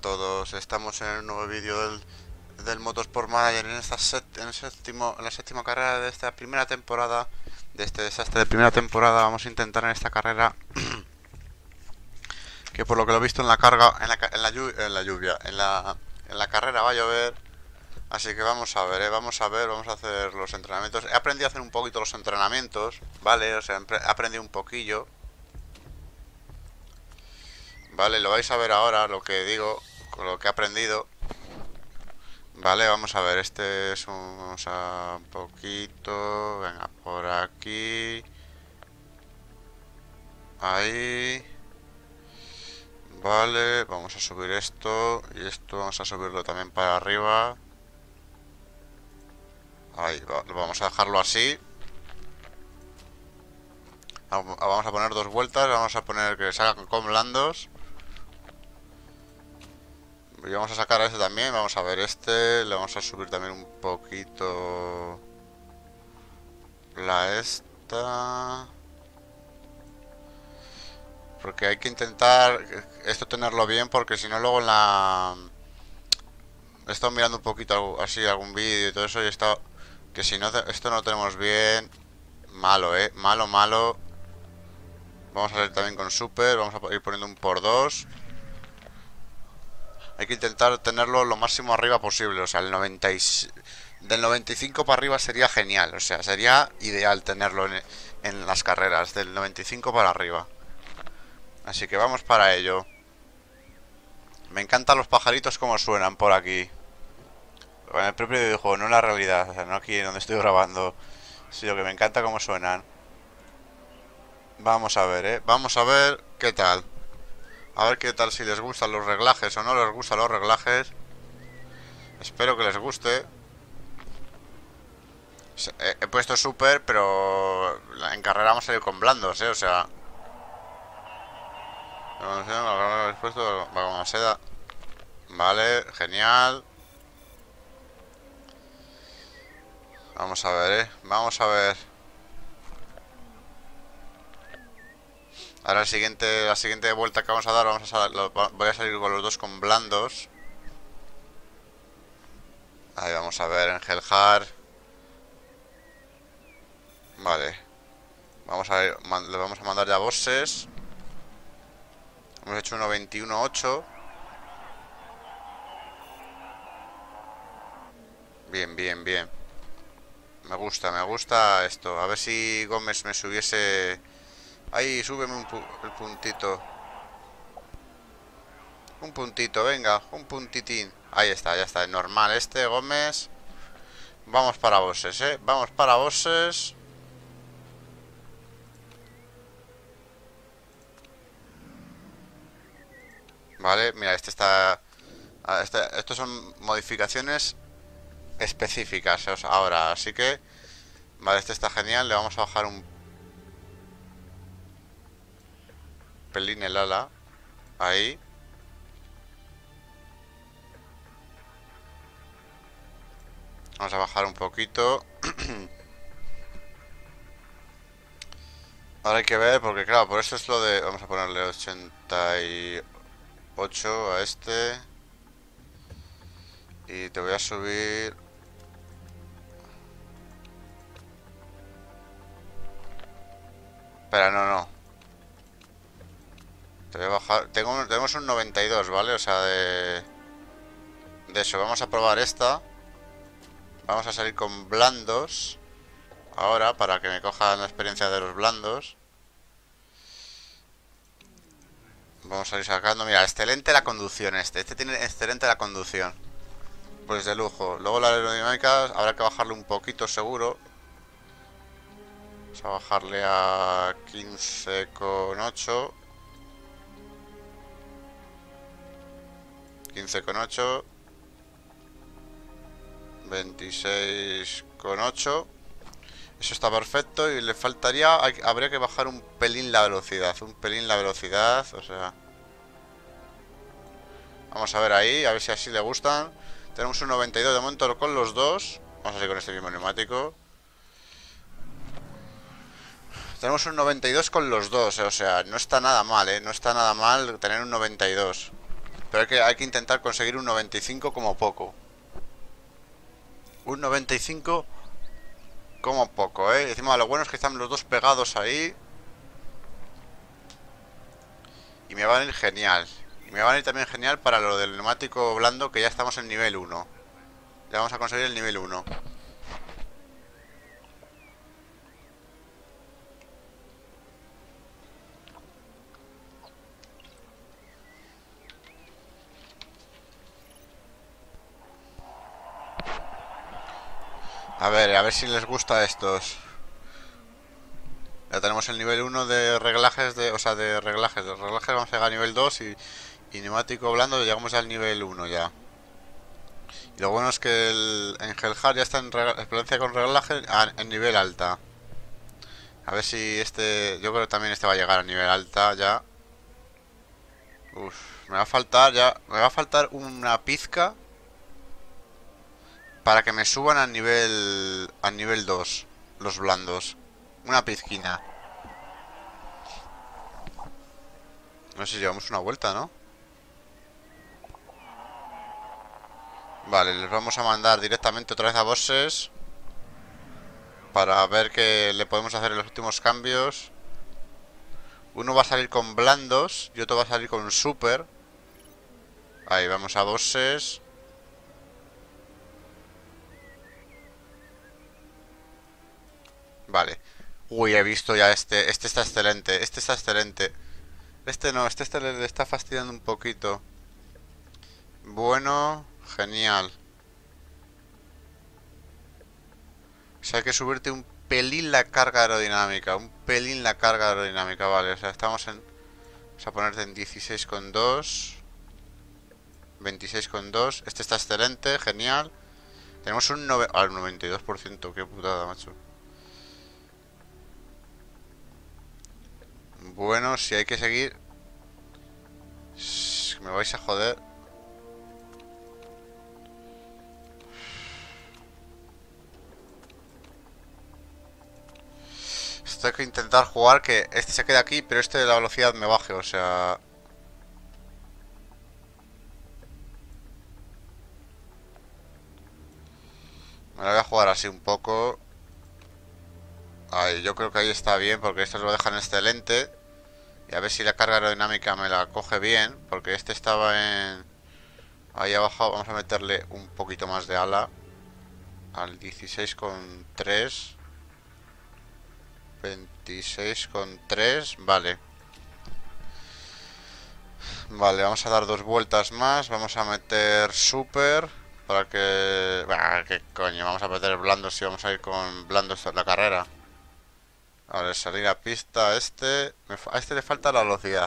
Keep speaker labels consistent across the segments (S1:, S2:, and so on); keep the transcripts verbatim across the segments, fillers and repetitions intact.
S1: todos, estamos en un nuevo vídeo del, del Motorsport Manager en esta set, en, el séptimo, en la séptima carrera de esta primera temporada, de este desastre de primera temporada. Vamos a intentar en esta carrera, que por lo que lo he visto en la carga, en la, en la, llu- en la lluvia, en la, en la carrera va a llover, así que vamos a ver, ¿eh? vamos a ver, vamos a hacer los entrenamientos. He aprendido a hacer un poquito los entrenamientos, ¿vale? O sea, he aprendido un poquillo. Vale, lo vais a ver ahora, lo que digo, con lo que he aprendido. Vale, vamos a ver, este es un, vamos a un poquito, venga, por aquí. Ahí. Vale, vamos a subir esto, y esto vamos a subirlo también para arriba. Ahí, va, vamos a dejarlo así. Vamos a poner dos vueltas, vamos a poner que salgan con blandos. Y vamos a sacar a este también, vamos a ver este, le vamos a subir también un poquito la esta. Porque hay que intentar esto tenerlo bien, porque si no luego en la... He estado mirando un poquito así algún vídeo y todo eso y he estado... Que si no esto no lo tenemos bien, malo, eh, malo, malo. Vamos a salir también con super, vamos a ir poniendo un por dos. Hay que intentar tenerlo lo máximo arriba posible, o sea, el noventa y... del noventa y cinco para arriba sería genial, o sea, sería ideal tenerlo en, en las carreras, del noventa y cinco para arriba. Así que vamos para ello. Me encantan los pajaritos como suenan por aquí. En el propio videojuego, no en la realidad, o sea, no aquí donde estoy grabando, sino que me encanta cómo suenan. Vamos a ver, eh, vamos a ver qué tal. A ver qué tal, si les gustan los reglajes o no les gustan los reglajes. Espero que les guste. He, he puesto super, pero en carrera vamos a ir con blandos, eh, o sea... He puesto con seda. Vale, genial. Vamos a ver, eh, vamos a ver. Ahora el siguiente, la siguiente vuelta que vamos a dar, vamos a, lo, voy a salir con los dos con blandos. Ahí vamos a ver en Hellhard. Vale. Vamos a ver, le vamos a mandar ya bosses. Hemos hecho uno veintiuno ocho. Bien, bien, bien. Me gusta, me gusta esto. A ver si Gómez me subiese... Ahí, súbeme un pu el puntito. Un puntito, venga, un puntitín. Ahí está, ya está, normal este, Gómez. Vamos para bosses, eh. Vamos para bosses. Vale, mira, este está... Este, estos son modificaciones específicas, o sea, ahora, así que... Vale, este está genial, le vamos a bajar un pelín el ala. Ahí. Vamos a bajar un poquito. Ahora hay que ver, porque claro, por eso es lo de... Vamos a ponerle ochenta y ocho a este. Y te voy a subir... Espera, no, no. Te voy a bajar... Tengo, tenemos un noventa y dos, ¿vale? O sea, de... De eso, vamos a probar esta. Vamos a salir con blandos. Ahora, para que me cojan la experiencia de los blandos. Vamos a ir sacando... Mira, excelente la conducción este. Este tiene excelente la conducción. Pues de lujo. Luego la aerodinámica habrá que bajarle un poquito seguro. Vamos a bajarle a quince coma ocho. quince coma ocho. veintiséis coma ocho. Eso está perfecto. Y le faltaría... Hay, habría que bajar un pelín la velocidad. Un pelín la velocidad. O sea... Vamos a ver ahí. A ver si así le gustan. Tenemos un noventa y dos de momento con los dos. Vamos a seguir con este mismo neumático. Tenemos un noventa y dos con los dos. O sea, no está nada mal, ¿eh? No está nada mal tener un noventa y dos. Pero hay que, hay que intentar conseguir un noventa y cinco como poco. Un noventa y cinco como poco, ¿eh? Y encima lo bueno es que están los dos pegados ahí. Y me van a ir genial. Y me van a ir también genial para lo del neumático blando, que ya estamos en nivel uno. Ya vamos a conseguir el nivel uno. A ver, a ver si les gusta a estos. Ya tenemos el nivel uno de reglajes de... O sea, de reglajes. De reglajes vamos a llegar a nivel dos y, y neumático blando llegamos al nivel uno ya. Y lo bueno es que el Engelhard ya está en experiencia con reglaje en nivel alta. A ver si este... Yo creo que también este va a llegar a nivel alta ya. Uf, me va a faltar ya... Me va a faltar una pizca para que me suban al nivel... Al nivel dos los blandos. Una pizquina. No sé si llevamos una vuelta, ¿no? Vale, les vamos a mandar directamente otra vez a bosses para ver qué le podemos hacer en los últimos cambios. Uno va a salir con blandos y otro va a salir con super. Ahí, vamos a bosses. Vale. Uy, he visto ya este. Este está excelente. Este está excelente. Este no, este, este le está fastidiando un poquito. Bueno, genial. O sea, hay que subirte un pelín la carga aerodinámica. Un pelín la carga aerodinámica, vale. O sea, estamos en... Vamos a ponerte en dieciséis coma dos. veintiséis coma dos. Este está excelente, genial. Tenemos un nove... ah, noventa y dos por ciento. Qué putada, macho. Bueno, si hay que seguir... Me vais a joder. Esto hay que intentar jugar que este se quede aquí, pero este de la velocidad me baje, o sea... Me la voy a jugar así un poco. Ahí, yo creo que ahí está bien, porque esto lo dejan excelente. Y a ver si la carga aerodinámica me la coge bien, porque este estaba en... Ahí abajo vamos a meterle un poquito más de ala. Al dieciséis coma tres. veintiséis coma tres, vale. Vale, vamos a dar dos vueltas más. Vamos a meter super. Para que... Bah, ¿qué coño? Vamos a meter blandos si vamos a ir con blandos en la carrera. Vale, salir a pista a este... A este le falta la velocidad.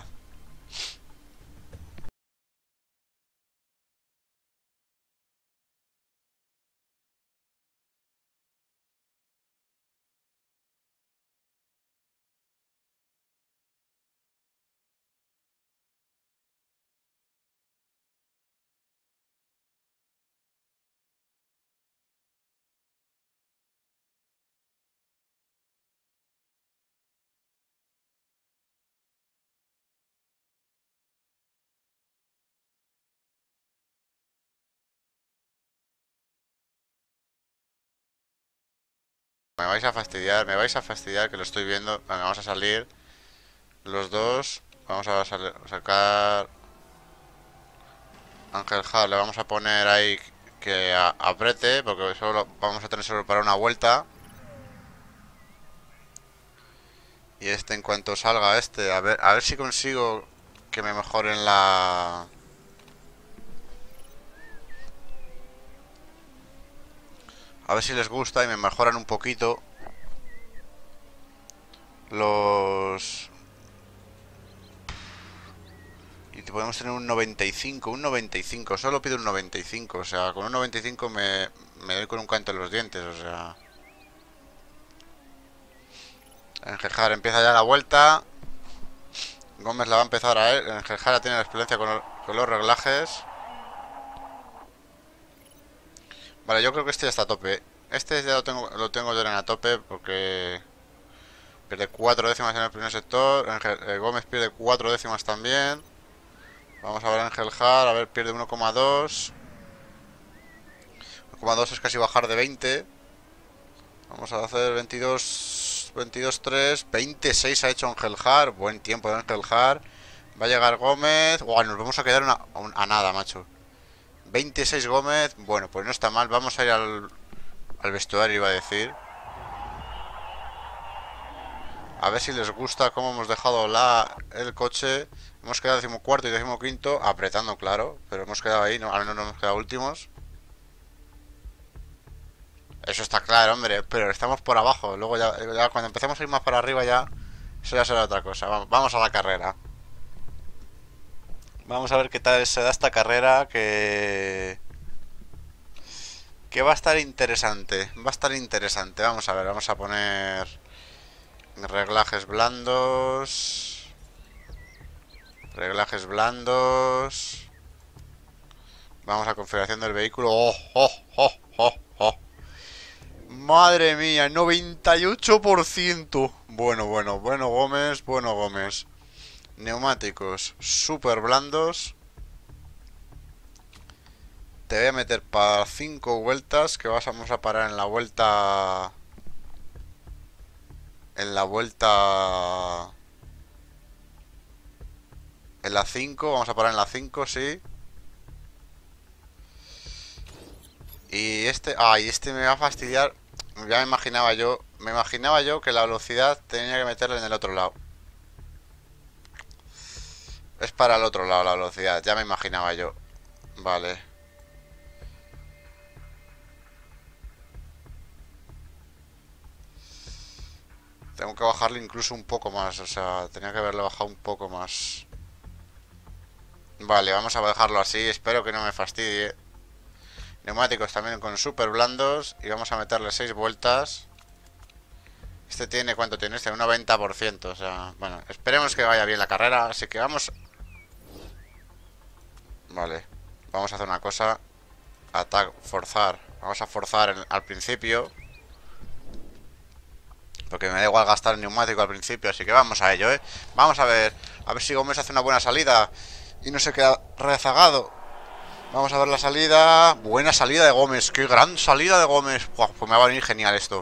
S1: Me vais a fastidiar, me vais a fastidiar que lo estoy viendo. Vale, vamos a salir los dos. Vamos a sal- sacar Ángel Hart, le vamos a poner ahí que a- apriete, porque solo vamos a tener solo para una vuelta. Y este en cuanto salga este, a ver, a ver si consigo que me mejoren la... A ver si les gusta y me mejoran un poquito los... Y podemos tener un noventa y cinco, un noventa y cinco, solo pido un noventa y cinco, o sea, con un noventa y cinco me, me doy con un canto en los dientes, o sea... Engelhard empieza ya la vuelta. Gómez la va a empezar a él. Engelhard tiene la experiencia con, con los reglajes. Vale, yo creo que este ya está a tope. Este ya lo tengo, lo tengo yo en a tope porque pierde cuatro décimas en el primer sector. Engel, eh, Gómez pierde cuatro décimas también. Vamos a ver Ángel Har. A ver, pierde uno coma dos. uno coma dos es casi bajar de veinte. Vamos a hacer veintidós, veintidós tres. veintiséis ha hecho Ángel Har. Buen tiempo de Ángel Har. Va a llegar Gómez. Uah, nos vamos a quedar una, a, a nada, macho. veintiséis Gómez. Bueno, pues no está mal. Vamos a ir al, al vestuario, iba a decir. A ver si les gusta cómo hemos dejado la, el coche. Hemos quedado decimocuarto y decimoquinto. Apretando, claro. Pero hemos quedado ahí. No, al menos no hemos quedado últimos. Eso está claro, hombre. Pero estamos por abajo. Luego ya, ya cuando empecemos a ir más para arriba ya... Eso ya será otra cosa. Vamos, vamos a la carrera. Vamos a ver qué tal se da esta carrera. Que... Que va a estar interesante. Va a estar interesante. Vamos a ver. Vamos a poner... Reglajes blandos. Reglajes blandos. Vamos a configuración del vehículo. ¡Oh, oh, oh, oh, oh! Madre mía, noventa y ocho por ciento. Bueno, bueno, bueno Gómez, bueno Gómez. Neumáticos súper blandos. Te voy a meter para cinco vueltas. Que vamos a parar en la vuelta... En la vuelta... En la cinco, vamos a parar en la cinco, sí. Y este... Ah, y este me va a fastidiar. Ya me imaginaba yo... Me imaginaba yo que la velocidad tenía que meterla en el otro lado. Es para el otro lado la velocidad, ya me imaginaba yo. Vale. Tengo que bajarle incluso un poco más, o sea, tenía que haberle bajado un poco más. Vale, vamos a dejarlo así, espero que no me fastidie. Neumáticos también con súper blandos. Y vamos a meterle seis vueltas. Este tiene, ¿cuánto tiene? Este, un noventa por ciento, o sea, bueno, esperemos que vaya bien la carrera. Así que vamos... Vale, vamos a hacer una cosa. Ataque, forzar. Vamos a forzar en, al principio. Porque me da igual gastar el neumático al principio. Así que vamos a ello, ¿eh? Vamos a ver. A ver si Gómez hace una buena salida y no se queda rezagado. Vamos a ver la salida. Buena salida de Gómez. Qué gran salida de Gómez. Buah, pues me va a venir genial esto.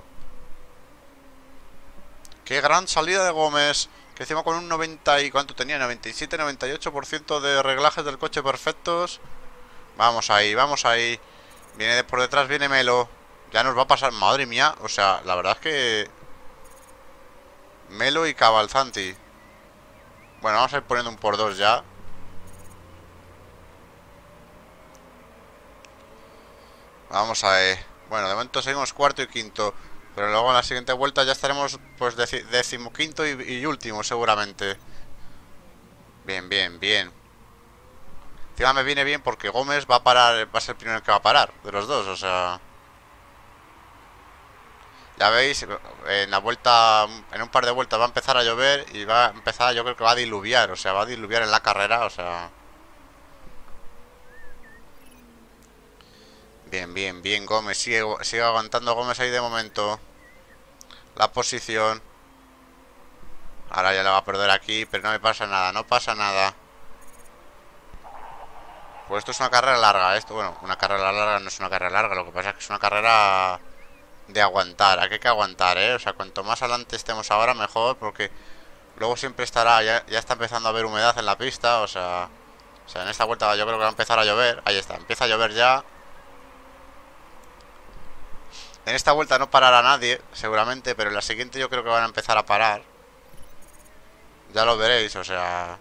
S1: Qué gran salida de Gómez. Que encima con un noventa y... ¿Cuánto tenía? noventa y siete, noventa y ocho por ciento de reglajes del coche perfectos. Vamos ahí, vamos ahí. Viene de por detrás, viene Melo. Ya nos va a pasar, madre mía. O sea, la verdad es que... Melo y Cavalcanti. Bueno, vamos a ir poniendo un por dos ya. Vamos a ver. Bueno, de momento seguimos cuarto y quinto. Pero luego en la siguiente vuelta ya estaremos pues decimoquinto y, y último seguramente. Bien, bien, bien. Encima me viene bien porque Gómez va a parar, va a ser el primero que va a parar de los dos, o sea... Ya veis, en la vuelta, en un par de vueltas va a empezar a llover y va a empezar, yo creo que va a diluviar, o sea, va a diluviar en la carrera, o sea... Bien, bien, bien, Gómez, sigue, sigue aguantando Gómez ahí de momento. La posición. Ahora ya la va a perder aquí, pero no me pasa nada, no pasa nada. Pues esto es una carrera larga, esto, bueno, una carrera larga no es una carrera larga, lo que pasa es que es una carrera... De aguantar, aquí hay que aguantar, ¿eh? O sea, cuanto más adelante estemos ahora mejor. Porque luego siempre estará, ya, ya está empezando a haber humedad en la pista. O sea, o sea, en esta vuelta yo creo que va a empezar a llover. Ahí está, empieza a llover ya. En esta vuelta no parará nadie, seguramente. Pero en la siguiente yo creo que van a empezar a parar. Ya lo veréis, o sea...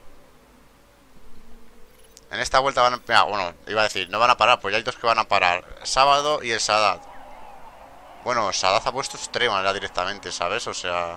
S1: En esta vuelta van a... Ah, bueno, iba a decir, no van a parar, pues ya hay dos que van a parar. Sábado y el Sadat. Bueno, Sadat ha puesto extrema ya directamente, ¿sabes? O sea...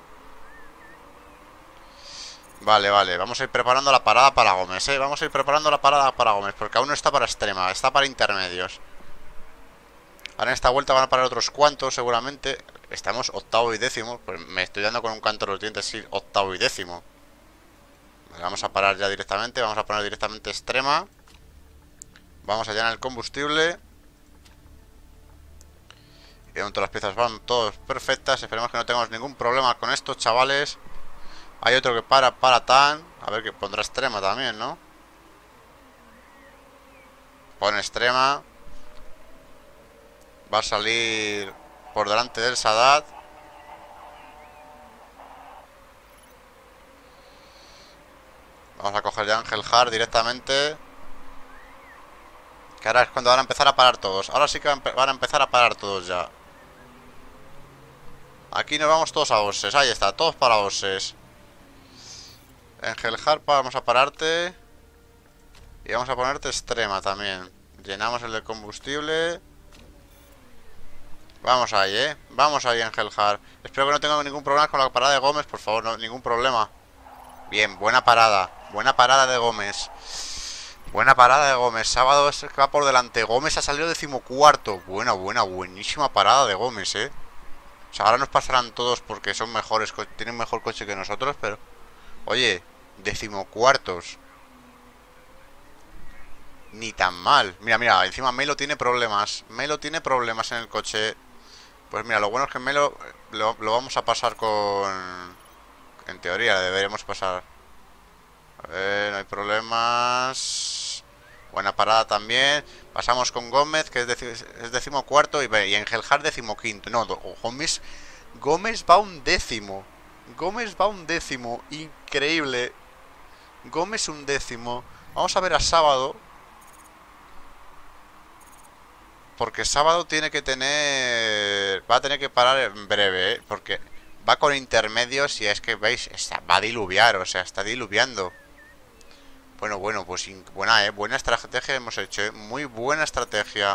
S1: Vale, vale, vamos a ir preparando la parada para Gómez, ¿eh? Vamos a ir preparando la parada para Gómez, porque aún no está para extrema, está para intermedios. Ahora en esta vuelta van a parar otros cuantos, seguramente. Estamos octavo y décimo, pues me estoy dando con un canto de los dientes, sí, octavo y décimo. Vale, vamos a parar ya directamente, vamos a poner directamente extrema. Vamos a llenar el combustible. Y de momento las piezas van todas perfectas. Esperemos que no tengamos ningún problema con estos chavales. Hay otro que para, para tan. A ver, que pondrá extrema también, ¿no? Pon extrema. Va a salir por delante del Sadat. Vamos a coger ya Ángel Hart directamente. Que ahora es cuando van a empezar a parar todos. Ahora sí que van a empezar a parar todos ya. Aquí nos vamos todos a bosses. Ahí está, todos para bosses. Ángel Hart, vamos a pararte. Y vamos a ponerte extrema también. Llenamos el de combustible. Vamos ahí, eh. Vamos ahí, Ángel Hart. Espero que no tenga ningún problema con la parada de Gómez, por favor, no, ningún problema. Bien, buena parada. Buena parada de Gómez. Buena parada de Gómez. Sábado es el que va por delante. Gómez ha salido decimocuarto. Buena, buena, buenísima parada de Gómez, eh. O sea, ahora nos pasarán todos porque son mejores, tienen mejor coche que nosotros, pero... Oye, decimocuartos. Ni tan mal. Mira, mira, encima Melo tiene problemas. Melo tiene problemas en el coche. Pues mira, lo bueno es que Melo lo, lo vamos a pasar con... En teoría, deberíamos pasar. A ver, no hay problemas. Buena parada también. Pasamos con Gómez, que es, deci es decimocuarto. Y, y Ángel Hart decimoquinto. No, Gómez, Gómez va un décimo. Gómez va un décimo. Increíble. Gómez un décimo. Vamos a ver a Sábado. Porque Sábado tiene que tener... Va a tener que parar en breve, ¿eh? Porque va con intermedios y es que, ¿veis? Está, va a diluviar, o sea, está diluviando. Bueno, bueno, pues buena, ¿eh? Buena estrategia hemos hecho, ¿eh? Muy buena estrategia.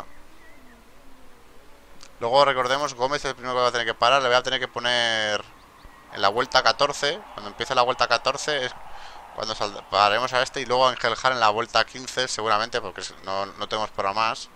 S1: Luego recordemos, Gómez es el primero que va a tener que parar. Le voy a tener que poner en la vuelta catorce. Cuando empiece la vuelta catorce es cuando pararemos a este. Y luego Ángel Hart en la vuelta quince seguramente, porque no, no tenemos para más.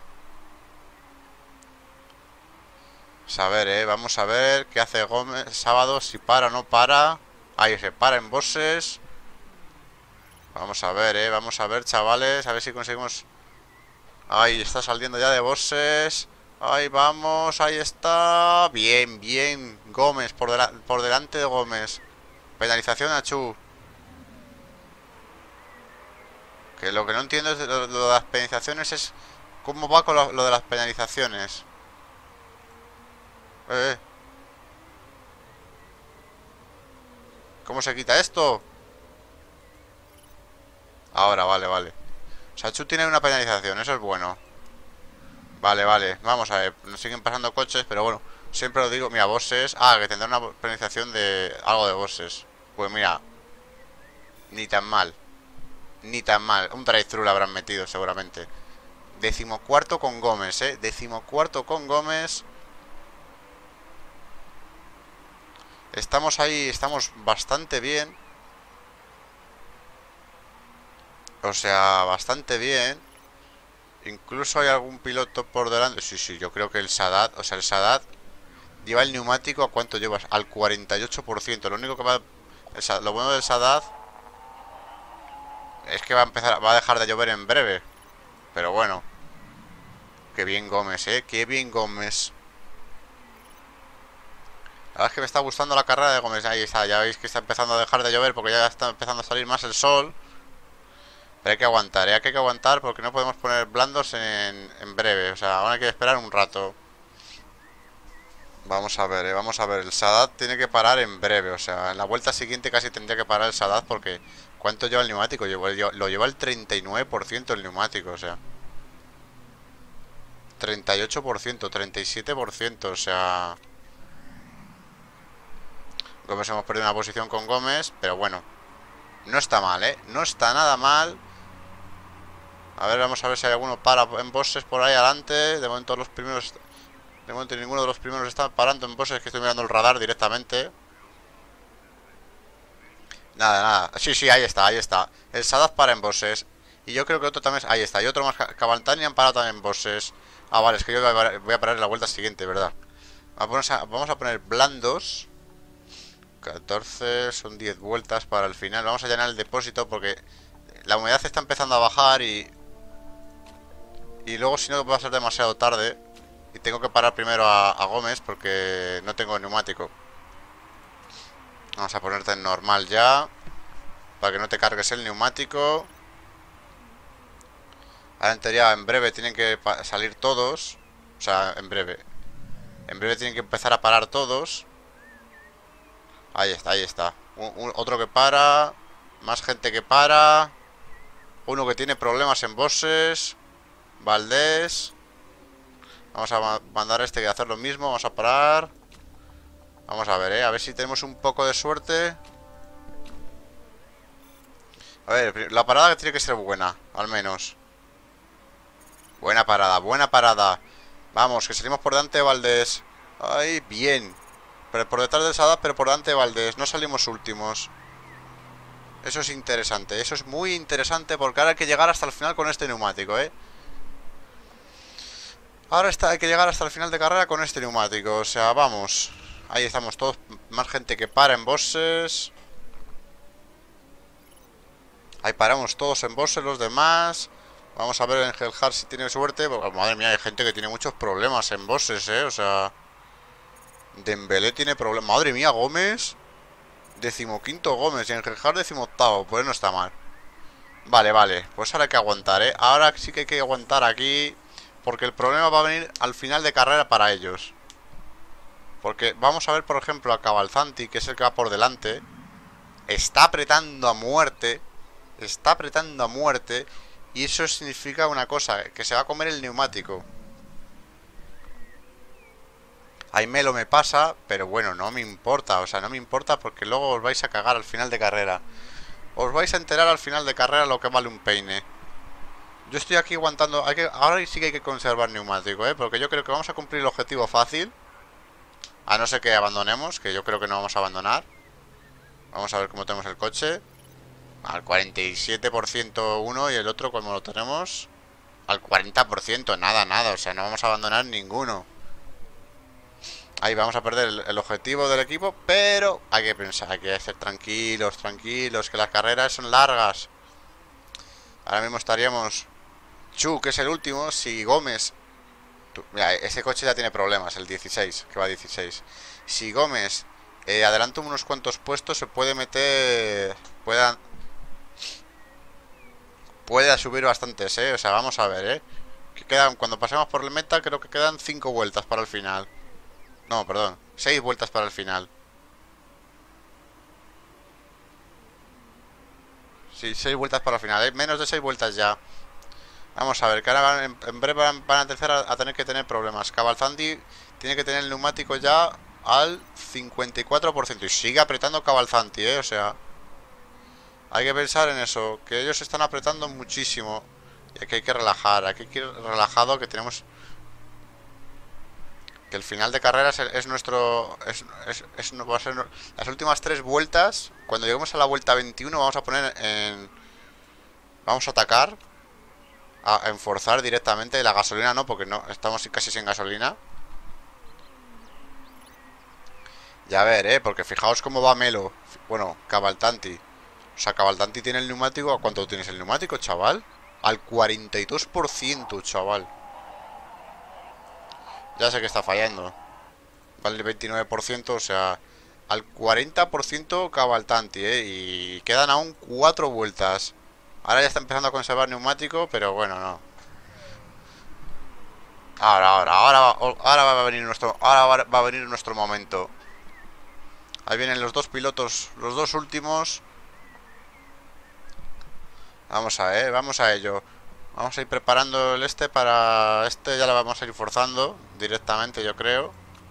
S1: Pues a ver, eh, vamos a ver qué hace Gómez Sábado, si para o no para. Ahí se para en bosses. Vamos a ver, eh, vamos a ver, chavales, a ver si conseguimos. Ahí está saliendo ya de bosses. Ahí vamos, ahí está. Bien, bien, Gómez, por, dela por delante de Gómez. Penalización a Chu. Que lo que no entiendo es lo, lo de las penalizaciones es cómo va con lo, lo de las penalizaciones. Eh. ¿Cómo se quita esto? Ahora, vale, vale. Sachu tiene una penalización, eso es bueno. Vale, vale, vamos a ver. Nos siguen pasando coches, pero bueno, siempre lo digo. Mira, bosses. Ah, que tendrá una penalización de algo de bosses. Pues mira, ni tan mal. Ni tan mal. Un drive-thru lo habrán metido seguramente. Decimocuarto con Gómez, eh. Decimocuarto con Gómez. Estamos ahí, estamos bastante bien. O sea, bastante bien. Incluso hay algún piloto por delante. Sí, sí, yo creo que el Sadat, o sea, el Sadat lleva el neumático. ¿A cuánto llevas? Al cuarenta y ocho por ciento. Lo único que va... El, lo bueno del Sadat es que va a empezar, va a dejar de llover en breve. Pero bueno. Qué bien Gómez, eh. Qué bien Gómez. La verdad es que me está gustando la carrera de Gómez. Ahí está, ya veis que está empezando a dejar de llover porque ya está empezando a salir más el sol. Pero hay que aguantar, ¿eh? Hay que aguantar porque no podemos poner blandos en, en breve. O sea, ahora hay que esperar un rato. Vamos a ver, ¿eh? Vamos a ver. El Sadat tiene que parar en breve. O sea, en la vuelta siguiente casi tendría que parar el Sadat porque... ¿Cuánto lleva el neumático? Lo lleva el treinta y nueve por ciento el neumático, o sea... treinta y ocho por ciento, treinta y siete por ciento, o sea... Gómez hemos perdido una posición con Gómez, pero bueno, no está mal, ¿eh? No está nada mal. A ver, vamos a ver si hay alguno para en bosses por ahí adelante. De momento los primeros... De momento ninguno de los primeros está parando en bosses, que estoy mirando el radar directamente. Nada, nada. Sí, sí, ahí está, ahí está. El Sadat para en bosses. Y yo creo que otro también... Ahí está, y otro más. Cavaltani han parado también en bosses. Ah, vale, es que yo voy a parar en la vuelta siguiente, ¿verdad? Vamos a, vamos a poner blandos. catorce, son diez vueltas para el final. Vamos a llenar el depósito porque la humedad está empezando a bajar y... Y luego si no va a ser demasiado tarde. Y tengo que parar primero a, a Gómez porque no tengo neumático. Vamos a ponerte en normal ya, para que no te cargues el neumático. Ahora en teoría en breve tienen que salir todos. O sea, en breve. En breve tienen que empezar a parar todos. Ahí está, ahí está. Un, un, otro que para. Más gente que para. Uno que tiene problemas en bosses. Valdés. Vamos a mandar a este que hacer lo mismo. Vamos a parar. Vamos a ver, eh. A ver si tenemos un poco de suerte. A ver, la parada que tiene que ser buena. Al menos. Buena parada, buena parada. Vamos, que salimos por delante de Valdés. Ay, bien. Pero por detrás del Sadat, pero por delante de Valdés. No salimos últimos. Eso es interesante. Eso es muy interesante porque ahora hay que llegar hasta el final con este neumático, ¿eh? Ahora está, hay que llegar hasta el final de carrera con este neumático. O sea, vamos. Ahí estamos todos. Más gente que para en bosses. Ahí paramos todos en bosses, los demás. Vamos a ver en Hellheart si tiene suerte. Porque, madre mía, hay gente que tiene muchos problemas en bosses, eh. O sea, Dembélé tiene problemas. Madre mía, Gómez. Decimoquinto Gómez. Y en Hellheart decimoctavo. Pues no está mal. Vale, vale. Pues ahora hay que aguantar, eh. Ahora sí que hay que aguantar aquí. Porque el problema va a venir al final de carrera para ellos. Porque vamos a ver, por ejemplo, a Cavalcanti, que es el que va por delante. Está apretando a muerte. Está apretando a muerte. Y eso significa una cosa, que se va a comer el neumático. Ahí Melo me pasa, pero bueno, no me importa. O sea, no me importa porque luego os vais a cagar al final de carrera. Os vais a enterar al final de carrera lo que vale un peine. Yo estoy aquí aguantando. Hay que, ahora sí que hay que conservar neumático, ¿eh? Porque yo creo que vamos a cumplir el objetivo fácil. A no ser que abandonemos, que yo creo que no vamos a abandonar. Vamos a ver cómo tenemos el coche. Al cuarenta y siete por ciento uno y el otro como lo tenemos al cuarenta por ciento, nada, nada, o sea, no vamos a abandonar ninguno. Ahí vamos a perder el, el objetivo del equipo, pero hay que pensar, hay que ser tranquilos, tranquilos, que las carreras son largas. Ahora mismo estaríamos Chu, que es el último, si Gómez... Tú, mira, ese coche ya tiene problemas, el dieciséis, que va a dieciséis. Si Gómez eh, adelanta unos cuantos puestos, se puede meter... Pueda... Puede subir bastantes, eh. O sea, vamos a ver, eh. Que quedan, cuando pasemos por el meta, creo que quedan cinco vueltas para el final. No, perdón, seis vueltas para el final. Sí, seis vueltas para el final, eh. Menos de seis vueltas ya. Vamos a ver, que ahora van, en, en breve van, van a empezar a, a tener que tener problemas. Cavalcanti tiene que tener el neumático ya al cincuenta y cuatro por ciento. Y sigue apretando Cavalcanti, eh. O sea... Hay que pensar en eso, que ellos están apretando muchísimo. Y que hay que relajar, hay que ir relajado, que tenemos... Que el final de carrera es, es nuestro... Es, es, es, va a ser las últimas tres vueltas. Cuando lleguemos a la vuelta veintiuno vamos a poner en... Vamos a atacar. A enforzar directamente. La gasolina no, porque no estamos casi sin gasolina. Ya ver, eh, porque fijaos cómo va Melo. Bueno, Cavalcanti. O sea, Cavalcanti tiene el neumático. ¿A cuánto tienes el neumático, chaval? Al cuarenta y dos por ciento, chaval. Ya sé que está fallando. Vale el veintinueve por ciento, o sea... Al cuarenta por ciento Cavalcanti, ¿eh? Y quedan aún cuatro vueltas. Ahora ya está empezando a conservar neumático, pero bueno, no. Ahora, ahora, ahora, ahora va a venir nuestro... Ahora va a venir nuestro momento. Ahí vienen los dos pilotos, los dos últimos... Vamos a ver, vamos a ello. Vamos a ir preparando el este para... Este ya lo vamos a ir forzando directamente, yo creo.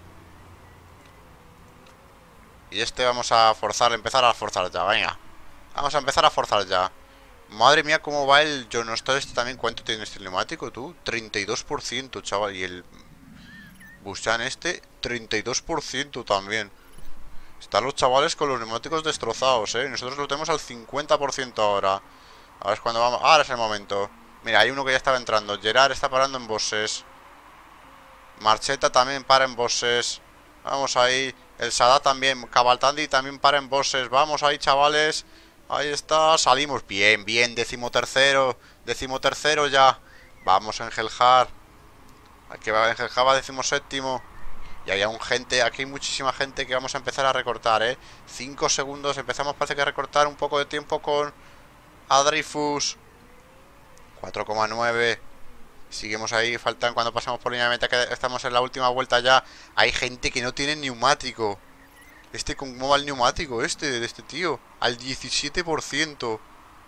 S1: Y este vamos a forzar, empezar a forzar ya, venga. Vamos a empezar a forzar ya. Madre mía, cómo va el... Yo no estoy este también. ¿Cuánto tiene este neumático, tú? treinta y dos por ciento, chaval. Y el... Busan este, treinta y dos por ciento también. Están los chavales con los neumáticos destrozados, eh. Nosotros lo tenemos al cincuenta por ciento ahora. A ver cuando vamos. Ahora es el momento. Mira, hay uno que ya estaba entrando. Gerard está parando en bosses. Marcheta también para en bosses. Vamos ahí. El Sadat también. Cavalcanti también para en bosses. Vamos ahí, chavales. Ahí está. Salimos. Bien, bien. Decimotercero. Decimotercero ya. Vamos en Hellheart. Aquí va en Hellheart, va decimoséptimo. Y hay aún gente. Aquí hay muchísima gente que vamos a empezar a recortar, eh. Cinco segundos. Empezamos, parece que a recortar un poco de tiempo con... A Dreyfus. cuatro coma nueve. Seguimos ahí, faltan cuando pasamos por línea de meta, que estamos en la última vuelta ya. Hay gente que no tiene neumático. Este, ¿cómo va el neumático este, de este tío? Al diecisiete por ciento.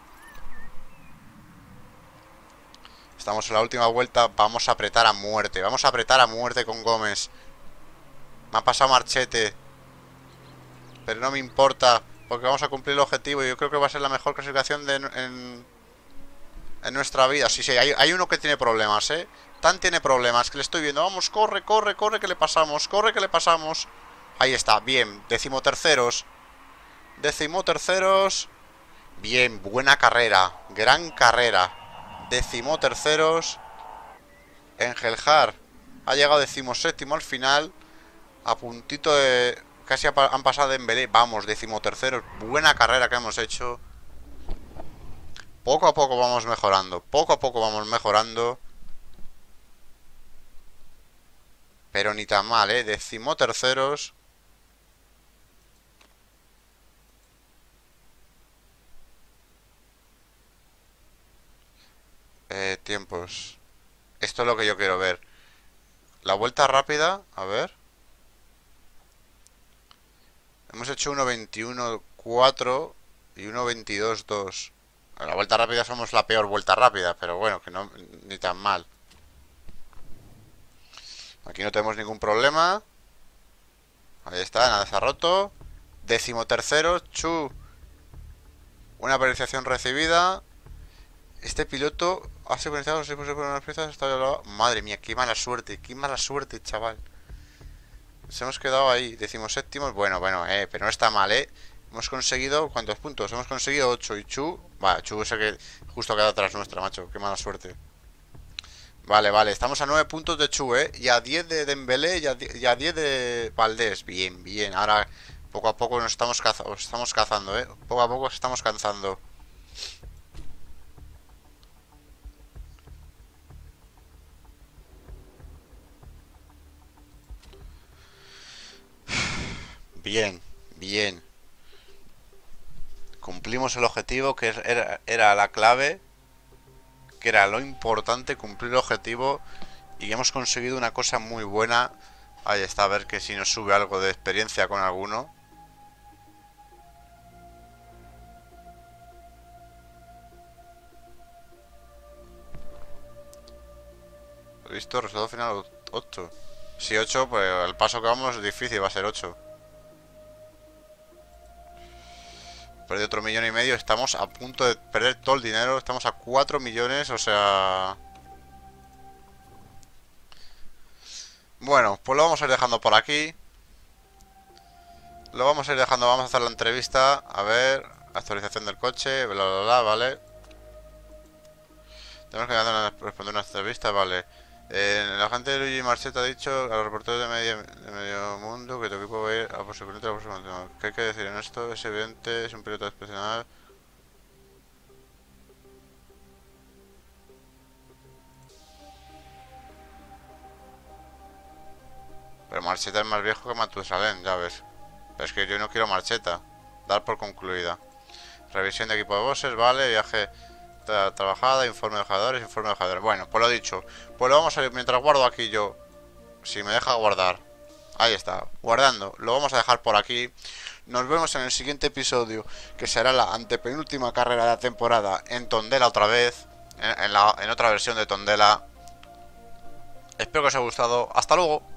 S1: Estamos en la última vuelta, vamos a apretar a muerte. Vamos a apretar a muerte con Gómez. Me ha pasado Marchete, pero no me importa, porque vamos a cumplir el objetivo. Y yo creo que va a ser la mejor clasificación de, en, en nuestra vida. Sí, sí, hay, hay uno que tiene problemas, ¿eh? Tan tiene problemas que le estoy viendo. Vamos, corre, corre, corre, que le pasamos. Corre, que le pasamos. Ahí está, bien, decimoterceros. Decimoterceros. Bien, buena carrera, gran carrera. Decimoterceros. Engelhard ha llegado decimoséptimo al final. A puntito de... Casi han pasado de Dembélé. Vamos, decimoterceros. Buena carrera que hemos hecho. Poco a poco vamos mejorando. Poco a poco vamos mejorando. Pero ni tan mal, ¿eh? Decimoterceros. Eh, tiempos. Esto es lo que yo quiero ver. La vuelta rápida, a ver. Hemos hecho uno veintiuno cuatro y uno veintidós dos. La vuelta rápida somos la peor vuelta rápida, pero bueno, que no ni tan mal. Aquí no tenemos ningún problema. Ahí está, nada se ha roto. Decimotercero, Chu. Una penalización recibida. Este piloto ha sincronizado los seis por unas piezas hasta la... Madre mía, qué mala suerte, qué mala suerte, chaval. Nos hemos quedado ahí, decimoséptimos. Bueno, bueno, eh, pero no está mal, eh. Hemos conseguido, ¿cuántos puntos? Hemos conseguido ocho. Y Chu, va, Chu es el que justo queda atrás nuestra, macho. Qué mala suerte. Vale, vale, estamos a nueve puntos de Chu, eh. Y a diez de Dembélé y a diez de Valdés. Bien, bien, ahora poco a poco nos estamos, caza nos estamos cazando, eh. Poco a poco nos estamos cansando. Bien, bien. Cumplimos el objetivo, que era, era la clave, que era lo importante, cumplir el objetivo. Y hemos conseguido una cosa muy buena. Ahí está, a ver que si nos sube algo de experiencia con alguno. Listo, resultado final ocho. Si ocho, pues el paso que vamos es difícil, va a ser ocho. Perdí otro millón y medio. Estamos a punto de perder todo el dinero. Estamos a cuatro millones, o sea... Bueno, pues lo vamos a ir dejando por aquí. Lo vamos a ir dejando, vamos a hacer la entrevista. A ver, actualización del coche, bla bla bla, vale. Tenemos que responder una entrevista, vale. Eh, el agente Luigi Marcheta ha dicho a los reporteros de medio, de medio mundo que tu equipo va a ir a por su piloto a por su continuo. ¿Qué hay que decir en esto? Es evidente, es un piloto excepcional. Pero Marcheta es más viejo que Matusalén, ya ves. Pero es que yo no quiero Marcheta. Dar por concluida. Revisión de equipo de bosses, vale. Viaje tra trabajada, informe de jugadores, informe de jugadores. Bueno, pues lo dicho. Pues lo vamos a ir mientras guardo aquí yo. Si me deja guardar. Ahí está, guardando. Lo vamos a dejar por aquí. Nos vemos en el siguiente episodio, que será la antepenúltima carrera de la temporada en Tondela otra vez. En, en, la, en otra versión de Tondela. Espero que os haya gustado. Hasta luego.